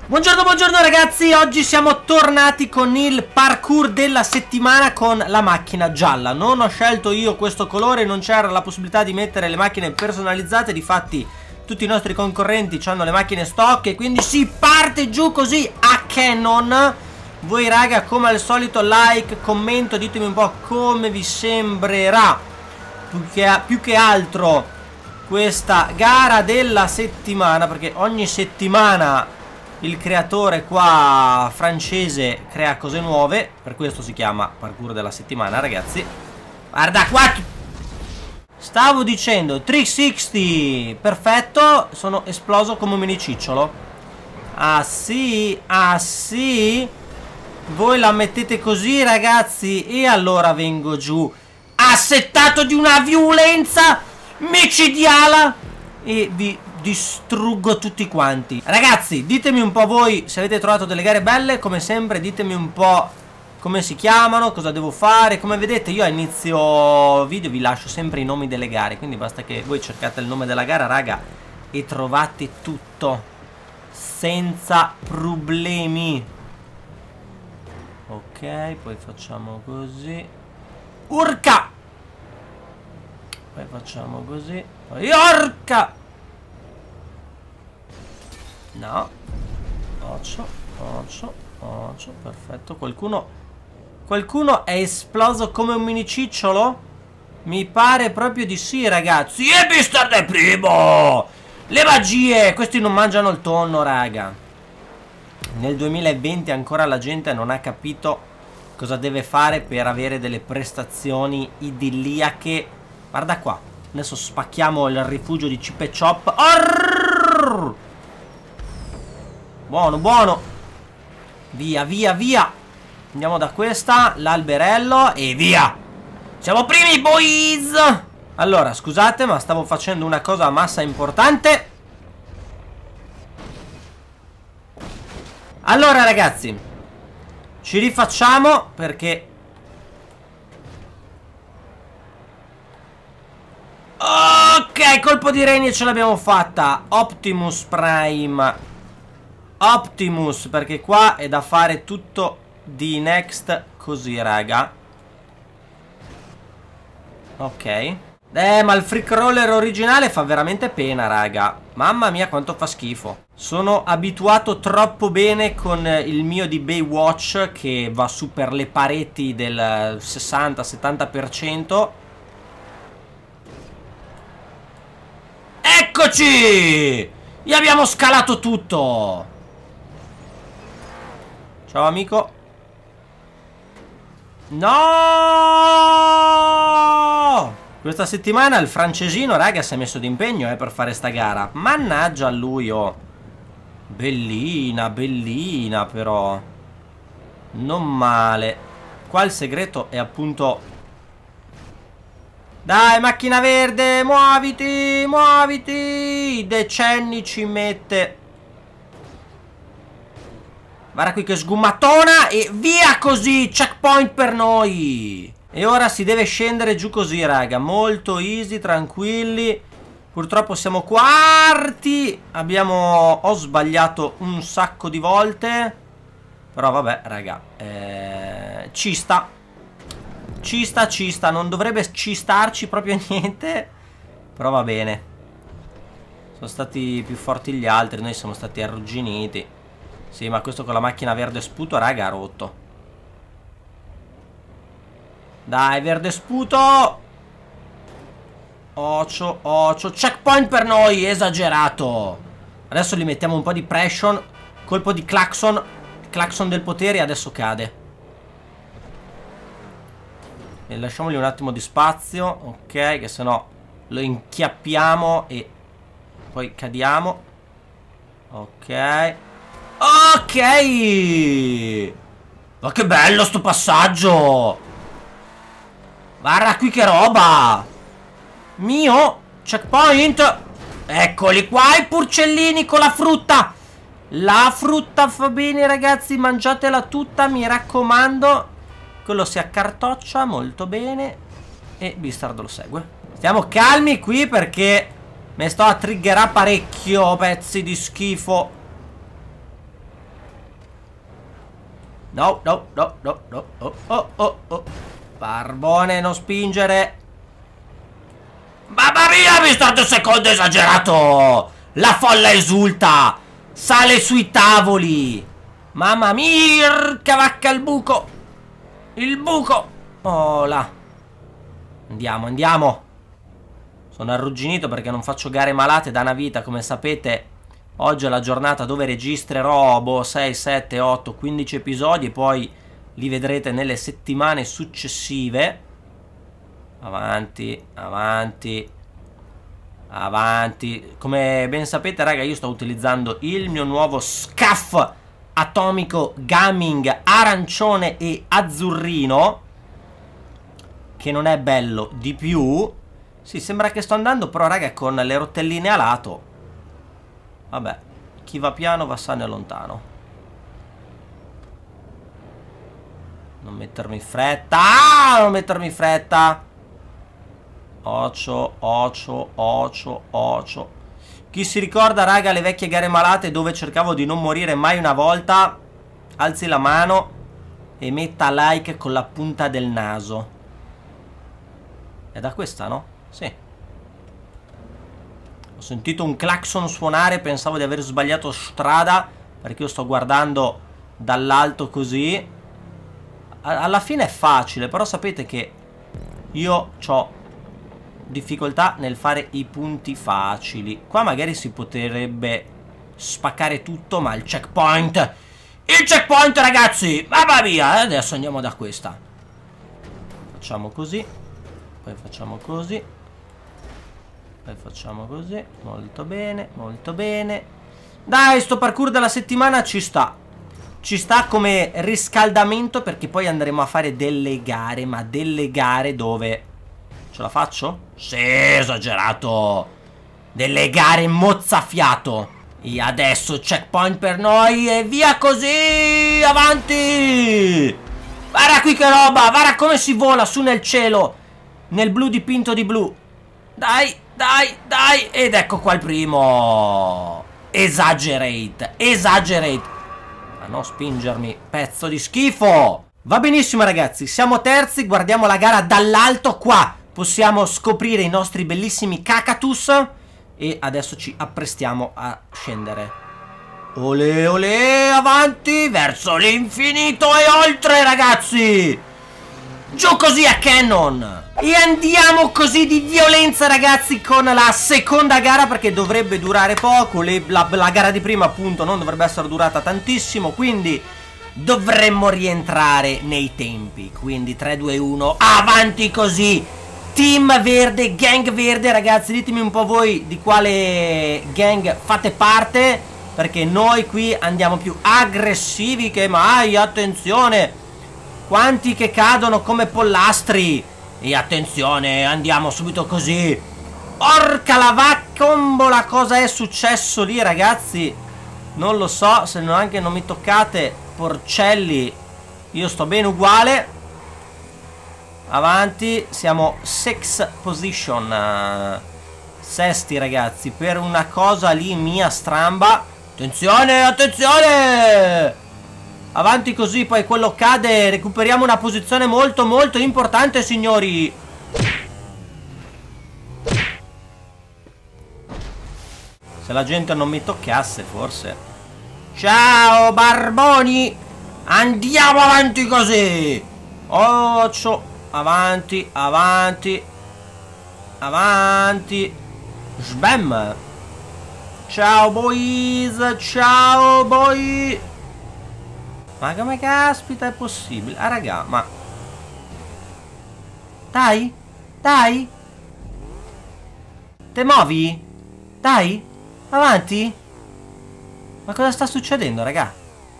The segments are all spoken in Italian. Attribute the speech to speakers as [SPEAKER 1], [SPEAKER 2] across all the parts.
[SPEAKER 1] Buongiorno, buongiorno ragazzi, oggi siamo tornati con il parkour della settimana con la macchina gialla. Non ho scelto io questo colore, non c'era la possibilità di mettere le macchine personalizzate, difatti tutti i nostri concorrenti hanno le macchine stock e quindi si parte giù così a cannon. Voi raga, come al solito, like, commento, ditemi un po' come vi sembrerà più che altro questa gara della settimana, perché ogni settimana il creatore qua francese crea cose nuove, per questo si chiama parkour della settimana, ragazzi. Guarda qua, stavo dicendo 360, perfetto, sono esploso come un mini cicciolo. Ah sì, voi la mettete così ragazzi e allora vengo giù assettato di una violenza micidiale e vi distruggo tutti quanti. Ragazzi, ditemi un po' voi se avete trovato delle gare belle. Come sempre ditemi un po' come si chiamano, cosa devo fare. Come vedete io a inizio video vi lascio sempre i nomi delle gare, quindi basta che voi cercate il nome della gara raga e trovate tutto senza problemi. Ok, poi facciamo così. Urca! Poi facciamo così. Poi orca! No. Occio, perfetto. Qualcuno è esploso come un mini cicciolo? Mi pare proprio di sì, ragazzi. E Mister del primo! Le magie! Questi non mangiano il tonno, raga. Nel 2020 ancora la gente non ha capito cosa deve fare per avere delle prestazioni idilliache. Guarda qua. Adesso spacchiamo il rifugio di Chip e Chop. Arrrr! Buono, buono. Via, via, via. Andiamo da questa, l'alberello e via. Siamo primi, boys. Allora, scusate, ma stavo facendo una cosa a massa importante. Allora, ragazzi, ci rifacciamo perché... Ok, colpo di reni ce l'abbiamo fatta. Optimus Prime. Optimus, perché qua è da fare tutto di next così, raga. Ok. Ma il freak roller originale fa veramente pena, raga. Mamma mia quanto fa schifo. Sono abituato troppo bene con il mio di Baywatch che va su per le pareti del 60-70%. Eccoci! Gli abbiamo scalato tutto. Ciao amico. No! Questa settimana il francesino, raga, si è messo d'impegno per fare sta gara. Mannaggia a lui, oh. Bellina, bellina però. Non male. Qua il segreto è appunto... Dai, macchina verde, muoviti, muoviti. Decenni ci mette. Guarda qui che sgummatona e via così, checkpoint per noi. E ora si deve scendere giù così, raga, molto easy, tranquilli. Purtroppo siamo quarti. Ho sbagliato un sacco di volte. Però vabbè, raga, ci sta. Ci sta, non dovrebbe ci starci proprio niente. Però va bene. Sono stati più forti gli altri, noi siamo stati arrugginiti. Sì, ma questo con la macchina verde sputo, raga, ha rotto. Dai, verde sputo. Occio, checkpoint per noi, esagerato. Adesso gli mettiamo un po' di pressure. Colpo di clacson. Clacson del potere e adesso cade. E lasciamogli un attimo di spazio. Ok, che sennò lo inchiappiamo e poi cadiamo. Ok. Ok. Ma che bello sto passaggio. Guarda qui che roba. Mio. Checkpoint. Eccoli qua i porcellini con la frutta. La frutta fa bene ragazzi. Mangiatela tutta, mi raccomando. Quello si accartoccia molto bene. E Bistardo lo segue. Stiamo calmi qui perché mi sto a triggerare parecchio. Pezzi di schifo. No, no, no, no, no. Oh, oh, oh, oh. Barbone, non spingere. Mamma mia, mi sto 2 secondi esagerato. La folla esulta. Sale sui tavoli. Mamma mia, cavacca il buco. Il buco. Oh là. Andiamo, andiamo. Sono arrugginito perché non faccio gare malate da una vita. Come sapete, oggi è la giornata dove registrerò boh, 6, 7, 8, 15 episodi. E poi li vedrete nelle settimane successive. Avanti, avanti, avanti. Come ben sapete, raga, io sto utilizzando il mio nuovo SCAF atomico gaming arancione e azzurrino, che non è bello di più. Sì, sembra che sto andando, però raga, con le rotelline a lato. Vabbè, chi va piano va sano e lontano. Non mettermi in fretta. Ah, non mettermi in fretta. Ocio, ocio, ocio, ocio. Chi si ricorda, raga, le vecchie gare malate dove cercavo di non morire mai una volta, alzi la mano e metta like con la punta del naso. È da questa, no? Sì. Ho sentito un clacson suonare, pensavo di aver sbagliato strada, perché io sto guardando dall'alto così. Alla fine è facile, però sapete che io ho difficoltà nel fare i punti facili. Qua magari si potrebbe spaccare tutto, ma il checkpoint, ragazzi, mamma mia, adesso andiamo da questa. Facciamo così, poi facciamo così, poi facciamo così. Molto bene, molto bene. Dai, sto parkour della settimana ci sta. Ci sta come riscaldamento, perché poi andremo a fare delle gare, ma delle gare dove... Ce la faccio? Sì, esagerato. Delle gare mozzafiato. E adesso checkpoint per noi e via così. Avanti. Guarda qui che roba. Guarda come si vola su nel cielo, nel blu dipinto di blu. Dai, dai, dai. Ed ecco qua il primo. Exaggerate. Exaggerate. Ma non spingermi, pezzo di schifo. Va benissimo, ragazzi, siamo terzi. Guardiamo la gara dall'alto. Qua possiamo scoprire i nostri bellissimi cactus. E adesso ci apprestiamo a scendere. Olè, olè, avanti, verso l'infinito e oltre, ragazzi. Giù così a cannon. E andiamo così di violenza, ragazzi, con la seconda gara, perché dovrebbe durare poco. La gara di prima, appunto, non dovrebbe essere durata tantissimo, quindi dovremmo rientrare nei tempi. Quindi 3, 2, 1, avanti così. Team verde, gang verde, ragazzi, ditemi un po' voi di quale gang fate parte, perché noi qui andiamo più aggressivi che mai. Attenzione, quanti che cadono come pollastri. E attenzione, andiamo subito così. Porca la vaccombola, cosa è successo lì, ragazzi? Non lo so, se no anche non mi toccate, porcelli. Io sto bene uguale. Avanti, siamo 6 position, sesti, ragazzi, per una cosa lì mia stramba. Attenzione, attenzione. Avanti così, poi quello cade. Recuperiamo una posizione molto molto importante, signori. Se la gente non mi toccasse, forse. Ciao, barboni. Andiamo avanti così. Occhio. Avanti, avanti, avanti. Sbam. Ciao boys, ciao boy. Ma come caspita è possibile? Ah raga, ma... Dai, dai. Te muovi? Dai, avanti. Ma cosa sta succedendo, raga?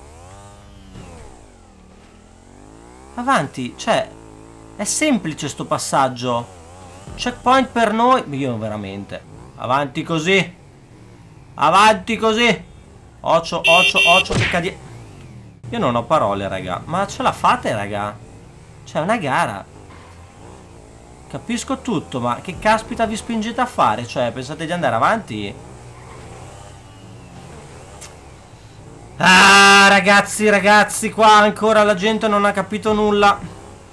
[SPEAKER 1] Avanti, cioè... È semplice sto passaggio. Checkpoint per noi. Io veramente. Avanti così. Avanti così. Occhio, occhio, occhio che cadi. Io non ho parole, raga. Ma ce la fate, raga? C'è una gara. Capisco tutto, ma che caspita vi spingete a fare? Cioè, pensate di andare avanti? Ah, ragazzi, qua ancora la gente non ha capito nulla.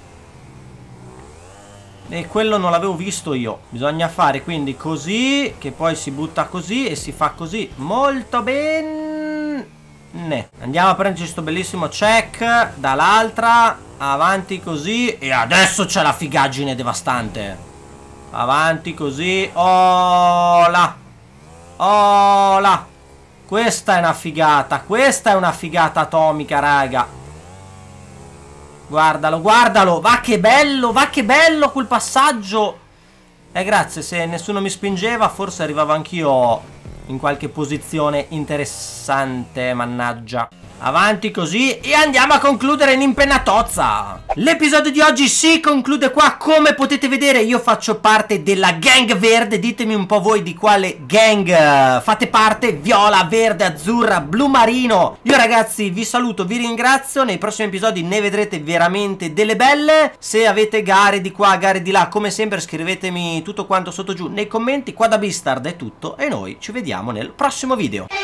[SPEAKER 1] E quello non l'avevo visto io. Bisogna fare quindi così, che poi si butta così e si fa così. Molto bene. Andiamo a prenderci questo bellissimo check dall'altra. Avanti così. E adesso c'è la figaggine devastante. Avanti così. Oh là. Oh là. Questa è una figata. Questa è una figata atomica, raga. Guardalo, guardalo. Va che bello quel passaggio. Grazie, se nessuno mi spingeva forse arrivavo anch'io in qualche posizione interessante, mannaggia. Avanti così e andiamo a concludere in impennatozza. L'episodio di oggi si conclude qua. Come potete vedere io faccio parte della gang verde. Ditemi un po' voi di quale gang fate parte. Viola, verde, azzurra, blu marino. Io ragazzi vi saluto, vi ringrazio. Nei prossimi episodi ne vedrete veramente delle belle. Se avete gare di qua, gare di là, come sempre scrivetemi tutto quanto sotto giù nei commenti. Qua da Beastard è tutto e noi ci vediamo nel prossimo video.